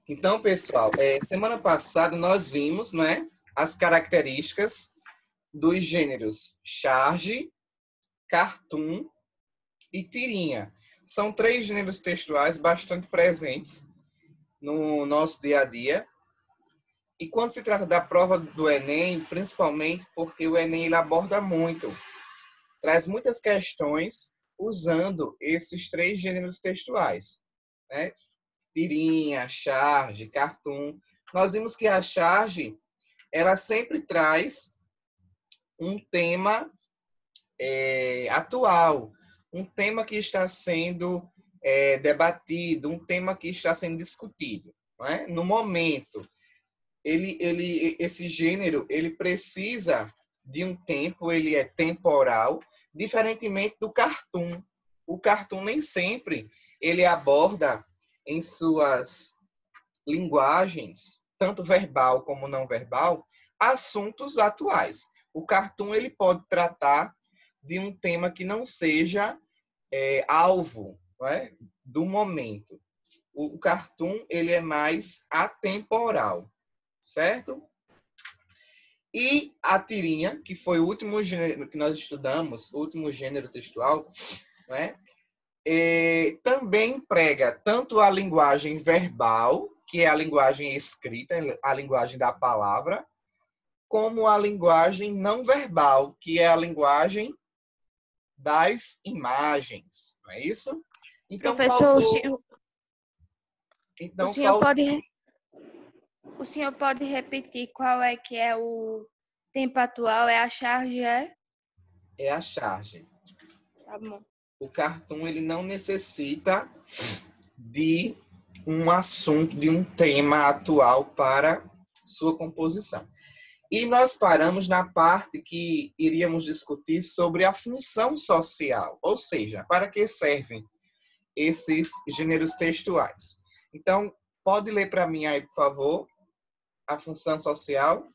Então, pessoal, semana passada nós vimos, né, as características dos gêneros charge, cartoon e tirinha. São três gêneros textuais bastante presentes no nosso dia a dia. E quando se trata da prova do Enem, principalmente porque o Enem ele aborda muito, traz muitas questões usando esses três gêneros textuais, né? Tirinha, charge, cartoon. Nós vimos que a charge, ela sempre traz um tema atual, um tema que está sendo debatido, um tema que está sendo discutido, não é? No momento. Esse gênero, ele precisa de um tempo, ele é temporal, diferentemente do cartoon. O cartoon nem sempre ele aborda em suas linguagens, tanto verbal como não verbal, assuntos atuais. O cartoon ele pode tratar de um tema que não seja alvo, não é? Do momento. O cartoon ele é mais atemporal, certo? E a tirinha, que foi o último gênero que nós estudamos, o último gênero textual, né? Também emprega tanto a linguagem verbal, que é a linguagem escrita, a linguagem da palavra, como a linguagem não verbal, que é a linguagem das imagens, não é isso? Então Professor, faltou. o Então senhor faltou. pode, o senhor pode repetir qual é que é o tempo atual? É a charge, é? É a charge. Tá bom. O cartoon ele não necessita de um assunto, de um tema atual para sua composição. E nós paramos na parte que iríamos discutir sobre a função social, ou seja, para que servem esses gêneros textuais. Então, pode ler para mim aí, por favor, a função social?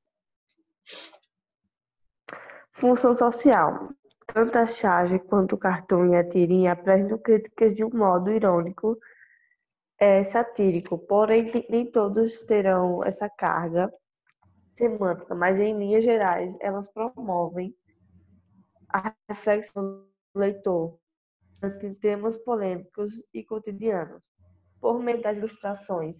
Função social. Tanto a charge quanto o cartoon e a tirinha apresentam críticas de um modo irônico, satírico, porém nem todos terão essa carga semântica, mas em linhas gerais elas promovem a reflexão do leitor ante temas polêmicos e cotidianos, por meio das ilustrações,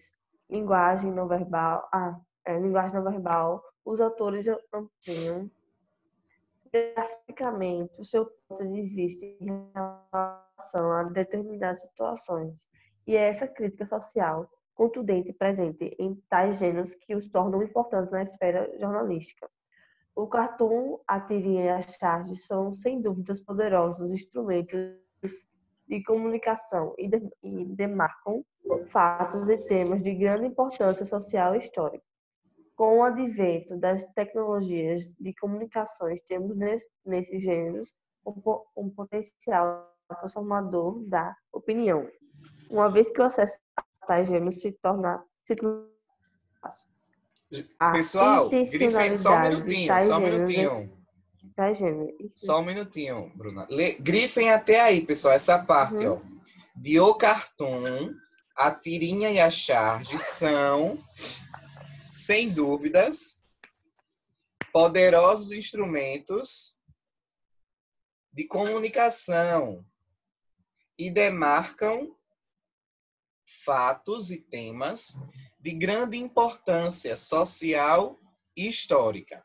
linguagem não verbal, os autores ampliam graficamente o seu ponto de vista em relação a determinadas situações. E é essa crítica social contundente presente em tais gêneros que os tornam importantes na esfera jornalística. O cartoon, a tirinha e a charge são, sem dúvidas, poderosos instrumentos de comunicação e demarcam fatos e temas de grande importância social e histórica. Com o advento das tecnologias de comunicações, temos nesses gêneros um potencial transformador da opinião, uma vez que o acesso a tais gêneros se torna fácil. A Pessoal, grifem, só um intencionalidade de minutinho, tais só um gêneros minutinho. Só um Isso. minutinho, Bruna. Grifem até aí, pessoal, essa parte, ó. De O Cartoon, a tirinha e a charge são, sem dúvidas, poderosos instrumentos de comunicação e demarcam fatos e temas de grande importância social e histórica.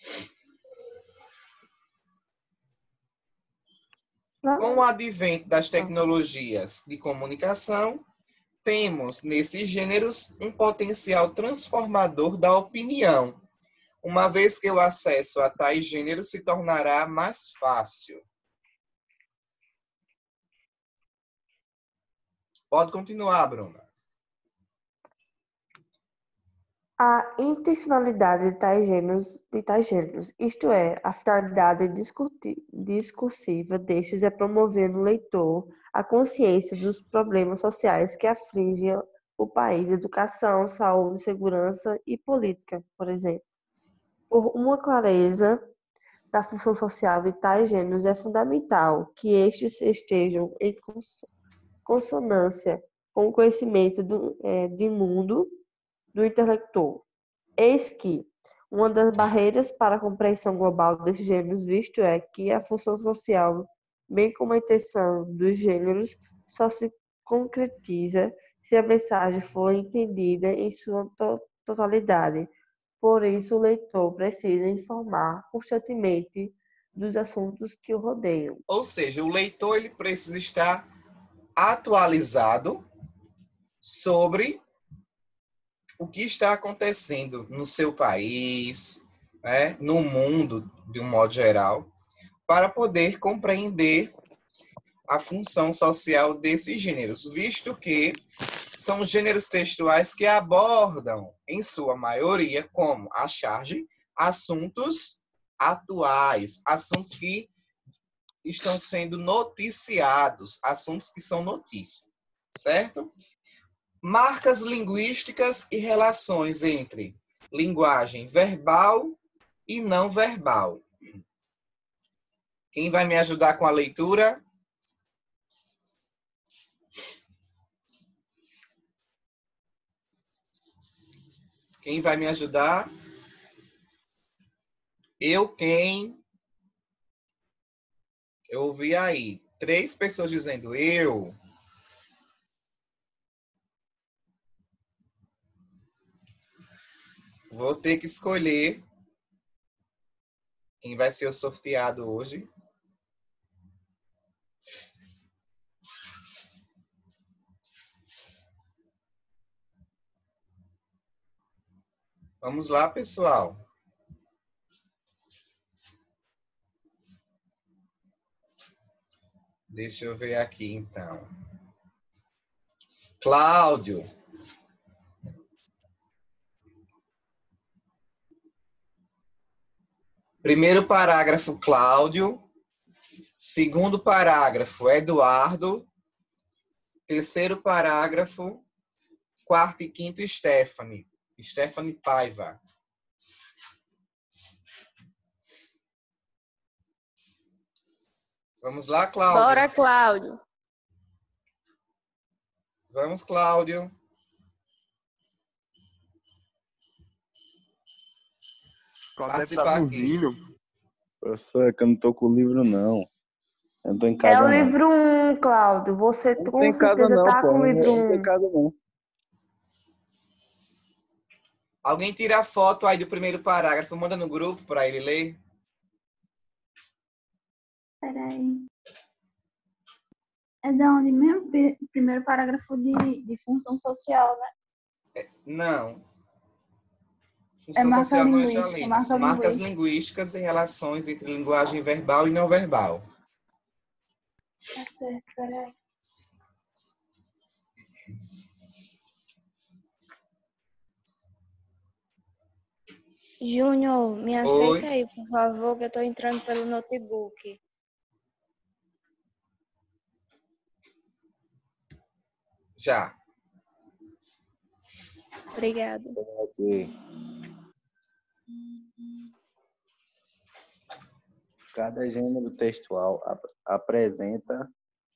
Com o advento das tecnologias de comunicação, temos nesses gêneros um potencial transformador da opinião, uma vez que o acesso a tais gêneros se tornará mais fácil. Pode continuar, Bruna. A intencionalidade de tais gêneros, isto é, a finalidade discursiva destes é promover no leitor a consciência dos problemas sociais que afligem o país, educação, saúde, segurança e política, por exemplo. Por uma clareza da função social de tais gêneros, é fundamental que estes estejam em consonância com o conhecimento de mundo do intelector. Eis que uma das barreiras para a compreensão global desses gêneros visto é que a função social, bem como a intenção dos gêneros, só se concretiza se a mensagem for entendida em sua totalidade. Por isso, o leitor precisa informar constantemente dos assuntos que o rodeiam. Ou seja, o leitor ele precisa estar atualizado sobre o que está acontecendo no seu país, né, no mundo, de um modo geral, para poder compreender a função social desses gêneros, visto que são gêneros textuais que abordam, em sua maioria, como a charge, assuntos atuais, assuntos que estão sendo noticiados, assuntos que são notícia, certo? Marcas linguísticas e relações entre linguagem verbal e não verbal. Quem vai me ajudar com a leitura? Quem vai me ajudar? Quem? Eu ouvi aí 3 pessoas dizendo eu. Vou ter que escolher quem vai ser o sorteado hoje. Vamos lá, pessoal. Deixa eu ver aqui, então. Cláudio. Primeiro parágrafo, Cláudio. Segundo parágrafo, Eduardo. Terceiro parágrafo, quarto e quinto, Stephanie. Stephanie Paiva. Vamos lá, Cláudio? Bora, Cláudio. Vamos, Cláudio. Cláudio deve Participar estar aqui. dormindo. Professor, é que eu não tô com o livro, não. Eu não tô em É casa, o não. livro 1, Cláudio. Você Eu não tô com em casa, certeza não, tá pô. com o Eu livro não tô em 1. casa, não. Alguém tira a foto aí do primeiro parágrafo, manda no grupo para ele ler. Peraí. É de onde mesmo? Primeiro parágrafo de função social, né? Não. É Função marca social não é já linguística, lemos. marca Marcas linguística. linguísticas e relações entre linguagem verbal e não verbal. Tá certo, peraí. Júnior, me Oi. aceita aí, por favor, que eu tô entrando pelo notebook. Já. Obrigada. Aqui. Cada gênero textual apresenta...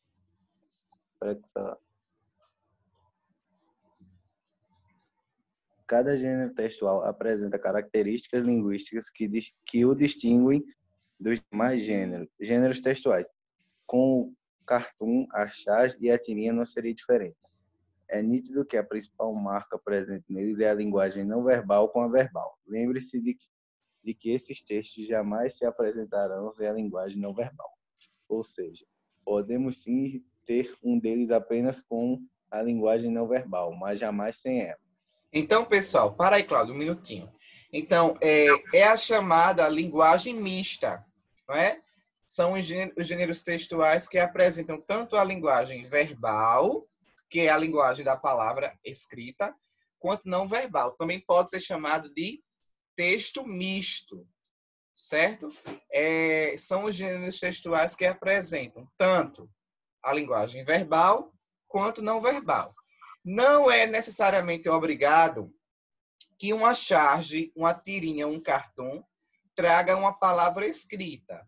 Cada gênero textual apresenta características linguísticas que o distinguem dos demais gêneros textuais. Com o cartoon, a charge e a tirinha não seria diferente. É nítido que a principal marca presente neles é a linguagem não verbal com a verbal. Lembre-se de que esses textos jamais se apresentarão sem a linguagem não verbal. Ou seja, podemos sim ter um deles apenas com a linguagem não verbal, mas jamais sem ela. Então, pessoal, para aí, Cláudio, um minutinho. Então, é a chamada linguagem mista, não é? São os gêneros textuais que apresentam tanto a linguagem verbal, que é a linguagem da palavra escrita, quanto não verbal. Também pode ser chamado de texto misto, certo? São os gêneros textuais que apresentam tanto a linguagem verbal quanto não verbal. Não é necessariamente obrigado que uma charge, uma tirinha, um cartoon traga uma palavra escrita,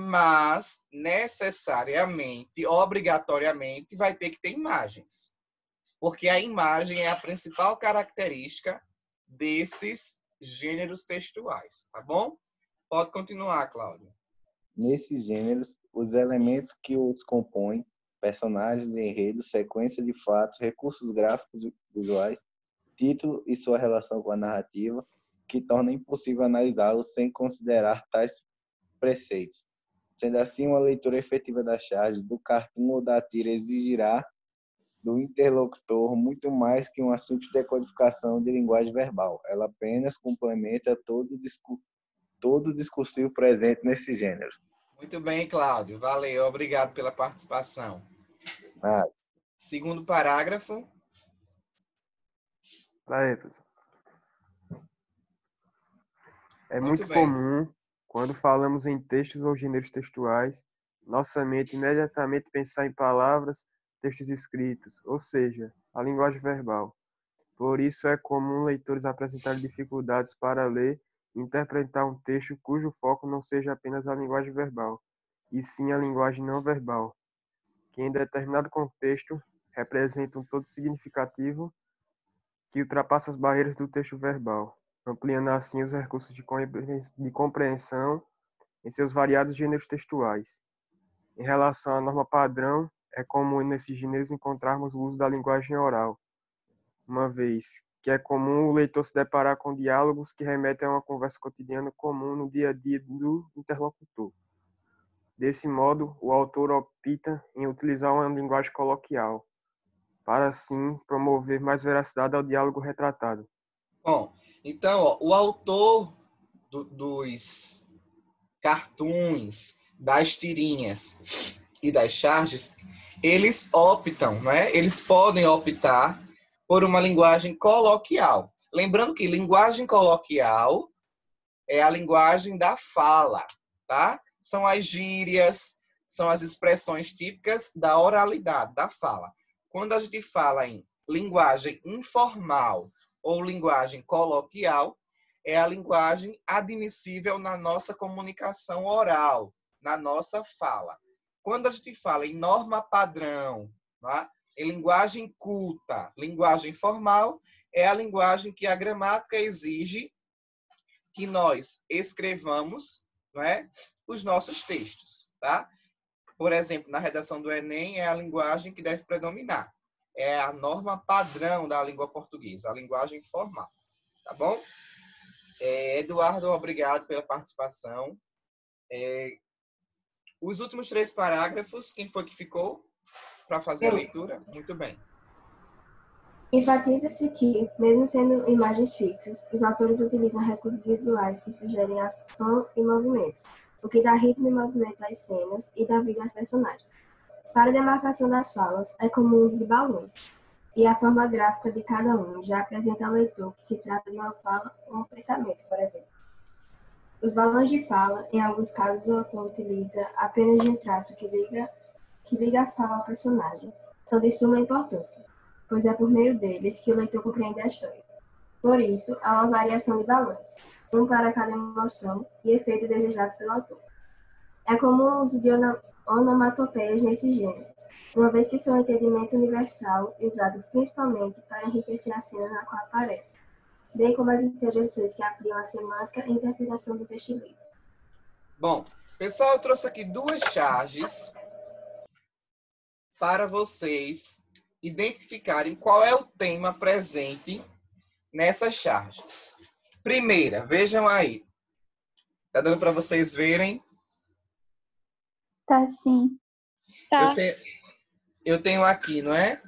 mas necessariamente, obrigatoriamente, vai ter que ter imagens. porque a imagem é a principal característica desses gêneros textuais, tá bom? Pode continuar, Cláudio. Nesses gêneros, os elementos que os compõem, personagens, enredos, sequência de fatos, recursos gráficos visuais, título e sua relação com a narrativa, que torna impossível analisá-los sem considerar tais preceitos. Sendo assim, uma leitura efetiva da charge, do cartoon ou da tira exigirá do interlocutor muito mais que uma simples decodificação de linguagem verbal. Ela apenas complementa todo o discursivo presente nesse gênero. Muito bem, Cláudio. Valeu, obrigado pela participação. Ah, Segundo parágrafo. Aí, pessoal. É Muito muito bem. comum, quando falamos em textos ou gêneros textuais, nossa mente imediatamente pensar em palavras, textos escritos, ou seja, a linguagem verbal. Por isso é comum leitores apresentarem dificuldades para ler e interpretar um texto cujo foco não seja apenas a linguagem verbal, e sim a linguagem não verbal, que em determinado contexto representa um todo significativo que ultrapassa as barreiras do texto verbal, ampliando assim os recursos de compreensão em seus variados gêneros textuais. Em relação à norma padrão, é comum nesses gêneros encontrarmos o uso da linguagem oral, uma vez que é comum o leitor se deparar com diálogos que remetem a uma conversa cotidiana comum no dia a dia do interlocutor. Desse modo, o autor opta em utilizar uma linguagem coloquial, para assim promover mais veracidade ao diálogo retratado. Bom, então, ó, o autor dos cartoons, das tirinhas e das charges, eles optam, né? Eles podem optar por uma linguagem coloquial. Lembrando que linguagem coloquial é a linguagem da fala, tá? São as gírias, são as expressões típicas da oralidade, da fala. Quando a gente fala em linguagem informal ou linguagem coloquial, é a linguagem admissível na nossa comunicação oral, na nossa fala. Quando a gente fala em norma padrão, tá? Em linguagem culta, linguagem formal, é a linguagem que a gramática exige que nós escrevamos, não é, os nossos textos, tá? Por exemplo, na redação do Enem, é a linguagem que deve predominar. É a norma padrão da língua portuguesa, a linguagem formal, tá bom? Eduardo, obrigado pela participação. Os últimos 3 parágrafos, quem foi que ficou para fazer a leitura? Muito bem. Enfatiza-se que, mesmo sendo imagens fixas, os autores utilizam recursos visuais que sugerem ação e movimentos, o que dá ritmo e movimento às cenas e dá vida aos personagens. Para a demarcação das falas, é comum o uso de balões, e a forma gráfica de cada um já apresenta ao leitor que se trata de uma fala ou um pensamento, por exemplo. Os balões de fala, em alguns casos, o autor utiliza apenas de um traço que liga a fala ao personagem. São de suma importância, pois é por meio deles que o leitor compreende a história. Por isso, há uma variação de balões, um para cada emoção e efeito desejados pelo autor. É comum o uso de onomatopeias nesses gêneros, uma vez que são um entendimento universal e usados principalmente para enriquecer a cena na qual aparecem, bem como as interações que ampliam a semântica e interpretação do texto livre. Bom, pessoal, eu trouxe aqui 2 charges para vocês identificarem qual é o tema presente nessas charges. Primeira, vejam aí. Tá dando para vocês verem? Tá sim. Tá. Eu tenho aqui, não é?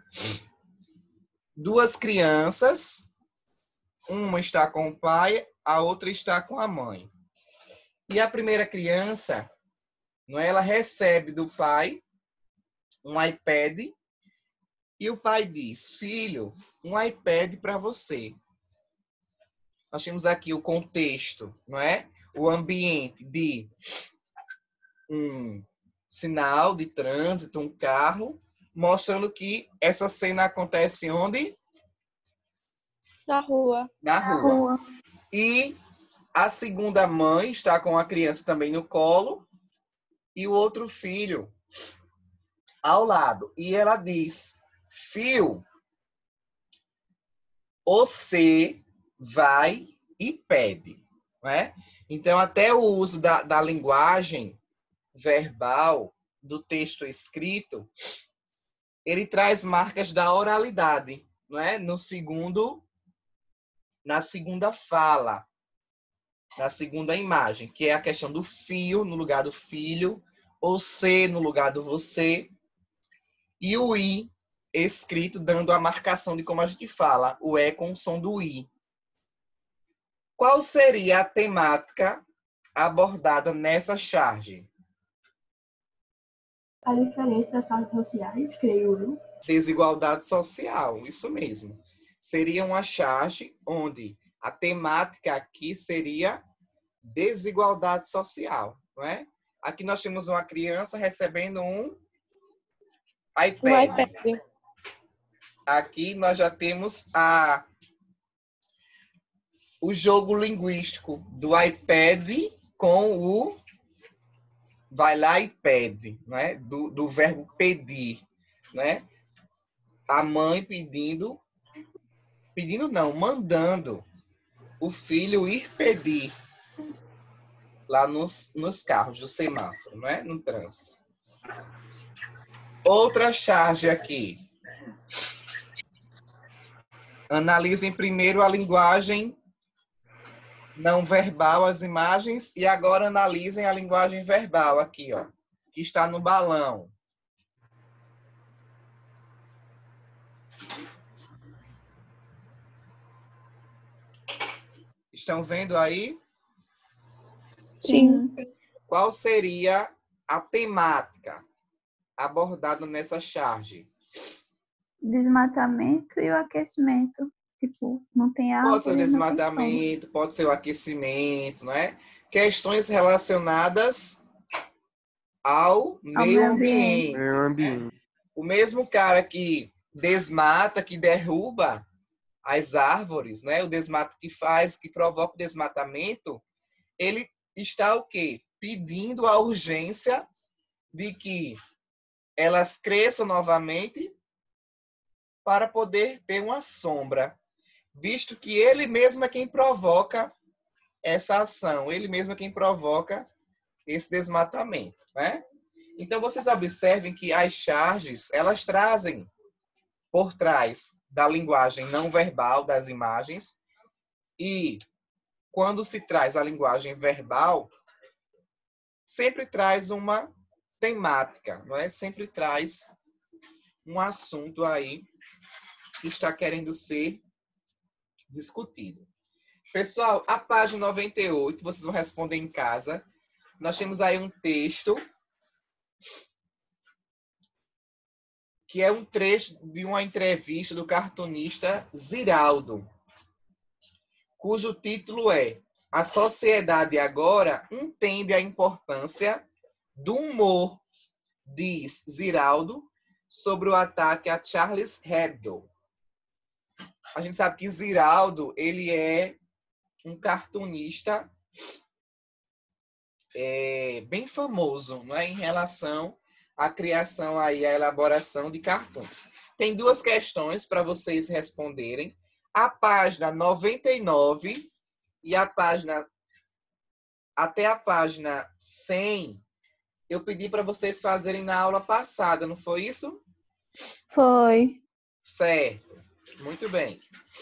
2 crianças. Uma está com o pai, a outra está com a mãe. E a primeira criança, não é? Ela recebe do pai um iPad e o pai diz: filho, um iPad para você. Nós temos aqui o contexto, não é? O ambiente de um sinal de trânsito, um carro, mostrando que essa cena acontece onde? Na rua. Na rua. E a segunda mãe está com a criança também no colo e o outro filho ao lado. E ela diz: filho, Você vai e pede. Não é? Então, até o uso da linguagem verbal, do texto escrito, ele traz marcas da oralidade, não é? Na segunda fala, na segunda imagem, que é a questão do fio no lugar do filho, ou se no lugar do você, e o i escrito dando a marcação de como a gente fala, o é com o som do i. Qual seria a temática abordada nessa charge? A diferença das classes sociais, creio eu. Desigualdade social, isso mesmo. Seria uma charge onde a temática aqui seria desigualdade social, não é? Aqui nós temos uma criança recebendo um iPad. Aqui nós já temos o jogo linguístico do iPad com o vai lá e pede, né? Do verbo pedir, né? A mãe mandando o filho ir pedir lá nos carros do semáforo, né? No trânsito. Outra charge aqui. Analisem primeiro a linguagem não verbal, as imagens, e agora analisem a linguagem verbal aqui, ó, que está no balão. Estão vendo aí? Sim. Qual seria a temática abordada nessa charge? Desmatamento e o aquecimento. Tipo, não tem árvore, Pode ser o desmatamento, pode ser o aquecimento, não é? Questões relacionadas ao meio ambiente. Meio ambiente. O mesmo cara que desmata, que derruba as árvores, né? O desmato que provoca o desmatamento, ele está o quê? Pedindo a urgência de que elas cresçam novamente para poder ter uma sombra, visto que ele mesmo é quem provoca essa ação, ele mesmo é quem provoca esse desmatamento, né? Então, vocês observem que as charges, elas trazem por trás da linguagem não verbal, das imagens, e quando se traz a linguagem verbal, sempre traz uma temática, não é? Sempre traz um assunto aí que está querendo ser discutido. Pessoal, a página 98, vocês vão responder em casa. Nós temos aí um texto que é um trecho de uma entrevista do cartunista Ziraldo, cujo título é A Sociedade Agora Entende a Importância do Humor, diz Ziraldo, sobre o ataque a Charles Hebdo. A gente sabe que Ziraldo, ele é um cartunista bem famoso, não é? Em relação à criação aí, à elaboração de cartoons. Tem duas questões para vocês responderem. A página 99 e até a página 100, eu pedi para vocês fazerem na aula passada, não foi isso? Foi. Certo. Muito bem.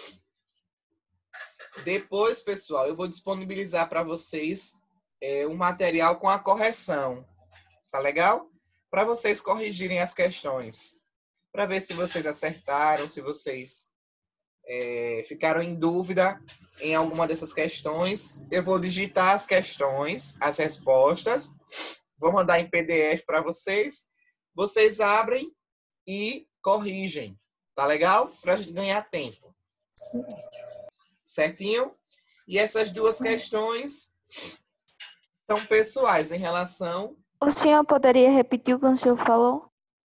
Depois, pessoal, eu vou disponibilizar para vocês um material com a correção. Tá legal? Para vocês corrigirem as questões. Para ver se vocês acertaram, se vocês ficaram em dúvida em alguma dessas questões. Eu vou digitar as questões, as respostas. Vou mandar em PDF para vocês. Vocês abrem e corrigem. Tá legal? Para a gente ganhar tempo. Certinho? E essas duas questões são pessoais em relação... O senhor poderia repetir o que o senhor falou?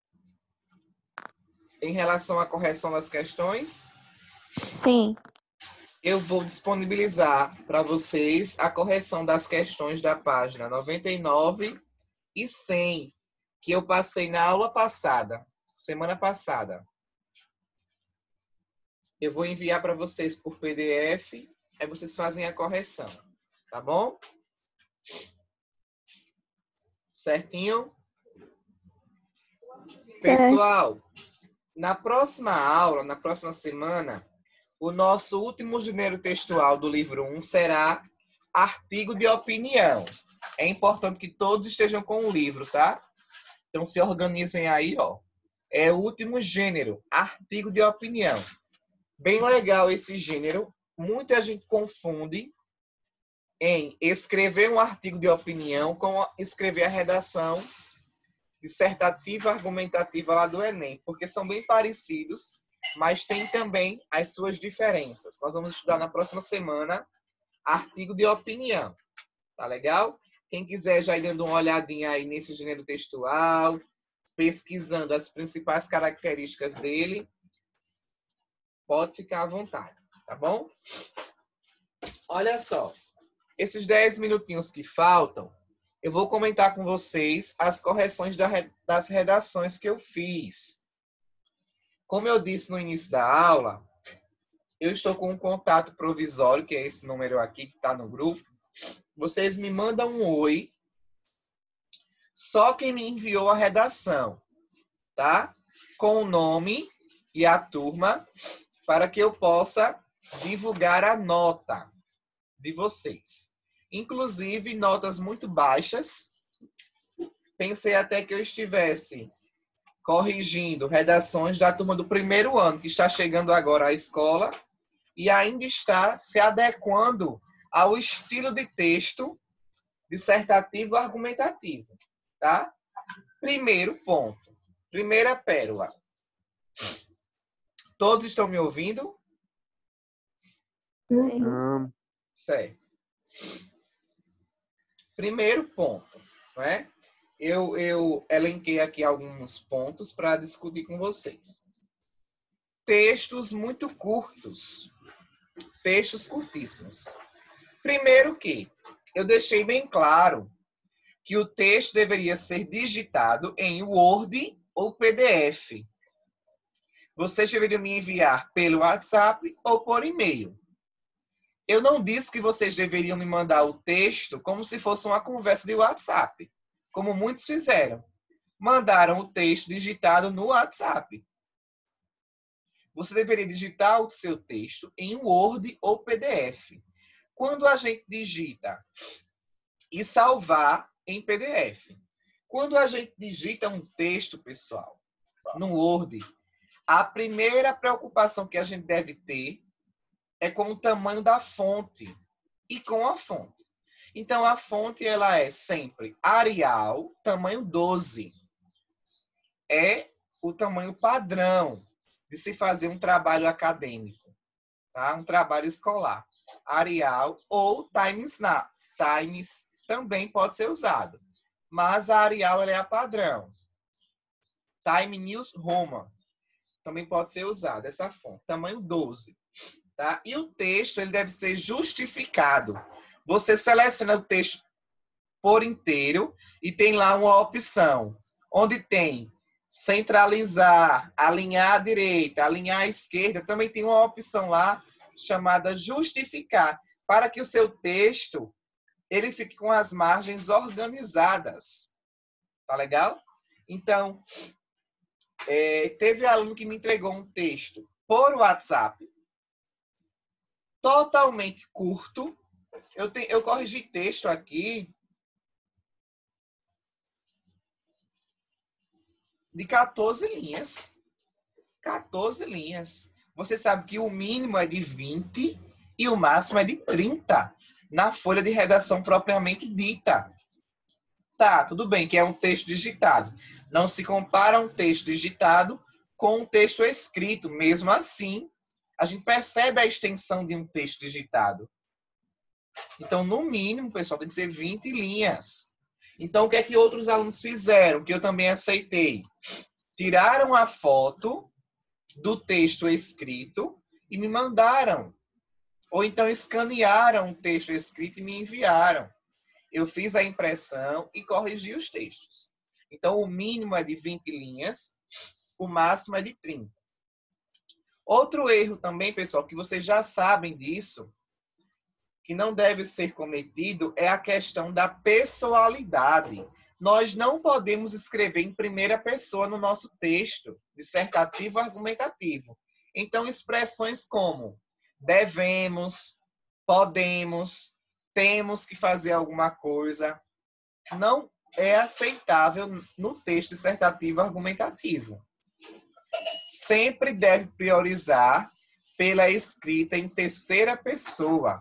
Em relação à correção das questões, Sim. eu vou disponibilizar para vocês a correção das questões da página 99 e 100, que eu passei na aula passada, semana passada. Eu vou enviar para vocês por PDF, aí vocês fazem a correção, tá bom? Certinho? Pessoal, na próxima aula, na próxima semana, o nosso último gênero textual do livro 1 será artigo de opinião. É importante que todos estejam com o livro, tá? Então, se organizem aí, ó. É o último gênero, artigo de opinião. Bem legal esse gênero. Muita gente confunde em escrever um artigo de opinião com escrever a redação dissertativa argumentativa lá do Enem, porque são bem parecidos, mas tem também as suas diferenças. Nós vamos estudar na próxima semana artigo de opinião. Tá legal? Quem quiser já ir dando uma olhadinha aí nesse gênero textual, pesquisando as principais características dele, pode ficar à vontade, tá bom? Olha só, esses 10 minutinhos que faltam, eu vou comentar com vocês as correções das redações que eu fiz. Como eu disse no início da aula, eu estou com um contato provisório, que é esse número aqui que está no grupo. Vocês me mandam um oi, só quem me enviou a redação, tá? Com o nome e a turma, para que eu possa divulgar a nota de vocês. Inclusive, notas muito baixas. Pensei até que eu estivesse corrigindo redações da turma do primeiro ano, que está chegando agora à escola, e ainda está se adequando ao estilo de texto dissertativo argumentativo, tá? Primeiro ponto. Primeira pérola. Todos estão me ouvindo? Certo. Primeiro ponto, não é? Eu elenquei aqui alguns pontos para discutir com vocês. Textos muito curtos. Textos curtíssimos. Primeiro que eu deixei bem claro que o texto deveria ser digitado em Word ou PDF. Vocês deveriam me enviar pelo WhatsApp ou por e-mail. Eu não disse que vocês deveriam me mandar o texto como se fosse uma conversa de WhatsApp, como muitos fizeram. Mandaram o texto digitado no WhatsApp. Você deveria digitar o seu texto em Word ou PDF. Quando a gente digita e salvar em PDF. Quando a gente digita um texto, pessoal, no Word, a primeira preocupação que a gente deve ter é com o tamanho da fonte e com a fonte. Então, a fonte ela é sempre Arial, tamanho 12. É o tamanho padrão de se fazer um trabalho acadêmico, tá? Um trabalho escolar. Arial ou Times New. Times também pode ser usado, mas a Arial ela é a padrão. Time News Roman também pode ser usado, essa fonte, tamanho 12. Tá? E o texto ele deve ser justificado. Você seleciona o texto por inteiro e tem lá uma opção, onde tem centralizar, alinhar à direita, alinhar à esquerda. Também tem uma opção lá chamada justificar, para que o seu texto ele fique com as margens organizadas. Tá legal? Então, teve aluno que me entregou um texto por WhatsApp, totalmente curto. Eu corrigi texto aqui de 14 linhas. 14 linhas. Você sabe que o mínimo é de 20 e o máximo é de 30 na folha de redação propriamente dita. Tá, tudo bem que é um texto digitado. Não se compara um texto digitado com um texto escrito. Mesmo assim, a gente percebe a extensão de um texto digitado. Então, no mínimo, pessoal, tem que ser 20 linhas. Então, o que é que outros alunos fizeram, que eu também aceitei? Tiraram a foto do texto escrito e me mandaram. Ou então escanearam o texto escrito e me enviaram. Eu fiz a impressão e corrigi os textos. Então, o mínimo é de 20 linhas, o máximo é de 30. Outro erro também, pessoal, que vocês já sabem disso, que não deve ser cometido, é a questão da pessoalidade. Nós não podemos escrever em primeira pessoa no nosso texto dissertativo argumentativo. Então, expressões como devemos, podemos, temos que fazer alguma coisa, não é aceitável no texto dissertativo argumentativo. Sempre deve priorizar pela escrita em terceira pessoa.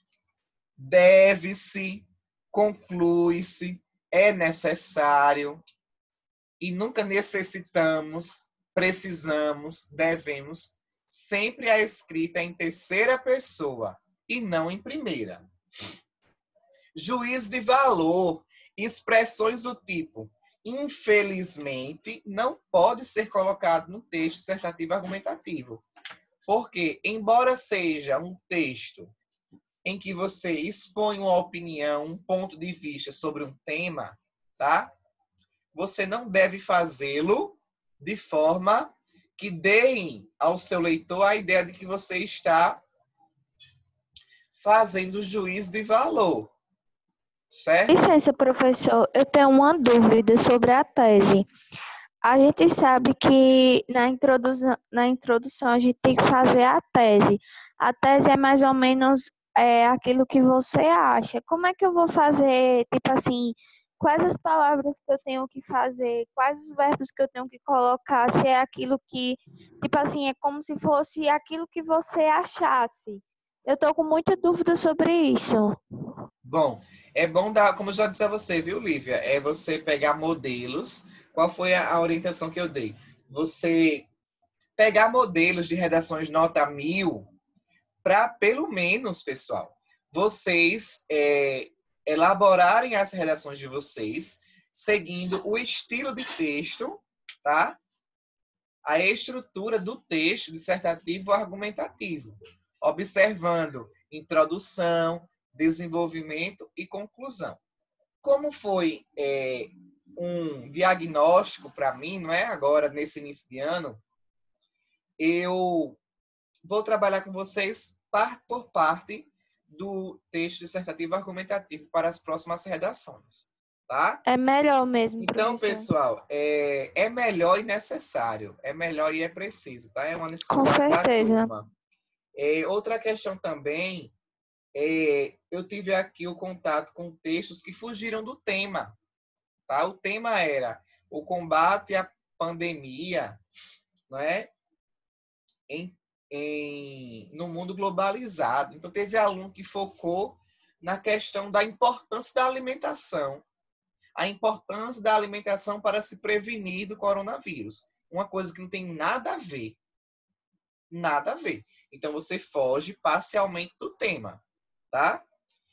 Deve-se, conclui-se, é necessário e nunca necessitamos, precisamos, devemos. Sempre a escrita em terceira pessoa e não em primeira. Juízo de valor, expressões do tipo infelizmente não pode ser colocado no texto dissertativo argumentativo. Porque, embora seja um texto em que você expõe uma opinião, um ponto de vista sobre um tema, tá? Você não deve fazê-lo de forma que deem ao seu leitor a ideia de que você está fazendo juízo de valor, certo? Licença, professor, eu tenho uma dúvida sobre a tese. A gente sabe que na introdução a gente tem que fazer a tese. A tese é mais ou menos aquilo que você acha. Como é que eu vou fazer, tipo assim, quais as palavras que eu tenho que fazer, quais os verbos que eu tenho que colocar, se é aquilo que, tipo assim, é como se fosse aquilo que você achasse. Eu tô com muita dúvida sobre isso. Bom, é bom dar, como eu já disse a você, viu, Lívia? É você pegar modelos. Qual foi a orientação que eu dei? Você pegar modelos de redações nota 1000 para, pelo menos, pessoal, vocês elaborarem as redações de vocês seguindo o estilo de texto, tá? A estrutura do texto dissertativo argumentativo, observando introdução, desenvolvimento e conclusão. Como foi um diagnóstico para mim, não é? Agora, nesse início de ano, eu vou trabalhar com vocês parte por parte do texto dissertativo argumentativo para as próximas redações, tá? É melhor mesmo, Então, professor. pessoal, é melhor e necessário, é melhor e é preciso, tá? É uma Com necessidade da certeza. turma. Outra questão também, eu tive aqui o contato com textos que fugiram do tema, tá? O tema era o combate à pandemia, não é? No mundo globalizado. Então, teve aluno que focou na questão da importância da alimentação. A importância da alimentação para se prevenir do coronavírus. Uma coisa que não tem nada a ver. Nada a ver. Então, você foge parcialmente do tema, tá?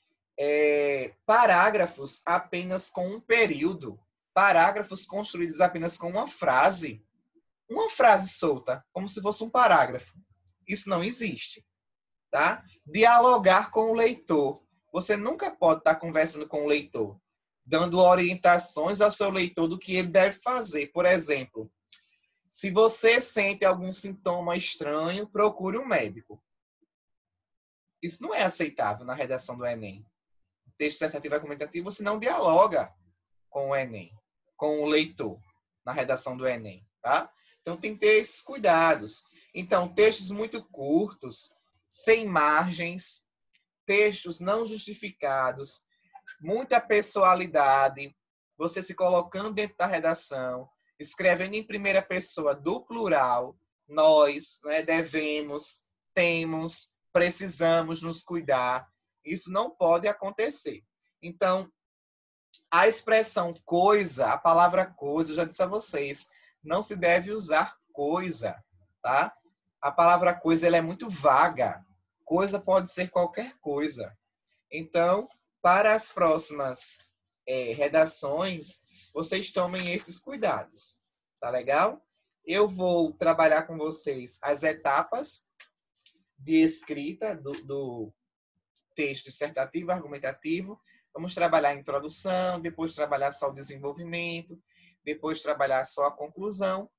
Parágrafos apenas com um período. Parágrafos construídos apenas com uma frase solta, como se fosse um parágrafo. Isso não existe, tá? Dialogar com o leitor. Você nunca pode estar conversando com o leitor, dando orientações ao seu leitor do que ele deve fazer. Por exemplo, se você sente algum sintoma estranho, procure um médico. Isso não é aceitável na redação do Enem. O texto dissertativo argumentativo, você não dialoga com o Enem, com o leitor, na redação do Enem, tá? Então, tem que ter esses cuidados. Então, textos muito curtos, sem margens, textos não justificados, muita pessoalidade, você se colocando dentro da redação, escrevendo em primeira pessoa do plural, nós, né, devemos, temos, precisamos nos cuidar. Isso não pode acontecer. Então, a expressão coisa, a palavra coisa, eu já disse a vocês, não se deve usar coisa, tá? A palavra coisa ela é muito vaga. Coisa pode ser qualquer coisa. Então, para as próximas redações, vocês tomem esses cuidados, tá legal? Eu vou trabalhar com vocês as etapas de escrita do texto dissertativo, argumentativo. Vamos trabalhar a introdução, depois trabalhar só o desenvolvimento, depois trabalhar só a conclusão.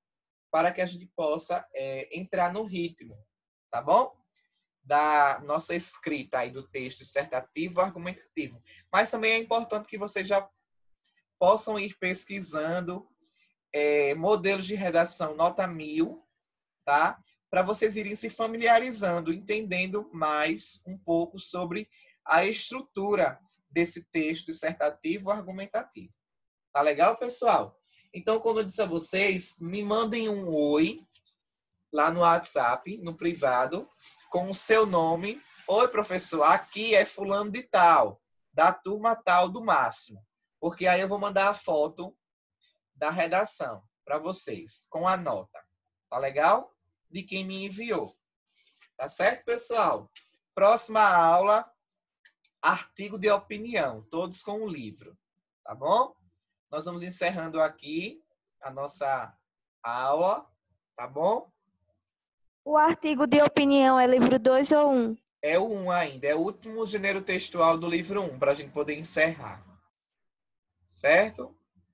para que a gente possa entrar no ritmo, tá bom? Da nossa escrita aí do texto dissertativo, argumentativo. Mas também é importante que vocês já possam ir pesquisando modelos de redação nota 1000, tá? Para vocês irem se familiarizando, entendendo mais um pouco sobre a estrutura desse texto dissertativo argumentativo. Tá legal, pessoal? Então, quando eu disse a vocês, me mandem um oi lá no WhatsApp, no privado, com o seu nome. Oi, professor, aqui é fulano de tal, da turma tal do Máximo. Porque aí eu vou mandar a foto da redação para vocês, com a nota. Tá legal? De quem me enviou. Tá certo, pessoal? Próxima aula, artigo de opinião, todos com o livro. Tá bom? Nós vamos encerrando aqui a nossa aula, tá bom? O artigo de opinião é livro 2 ou 1? É o 1 ainda, é o último gênero textual do livro 1, para a gente poder encerrar. Certo?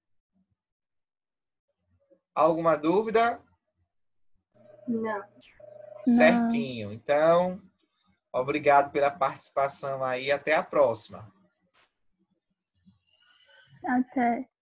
Alguma dúvida? Não. Certinho. Então, obrigado pela participação aí. Até a próxima. Até.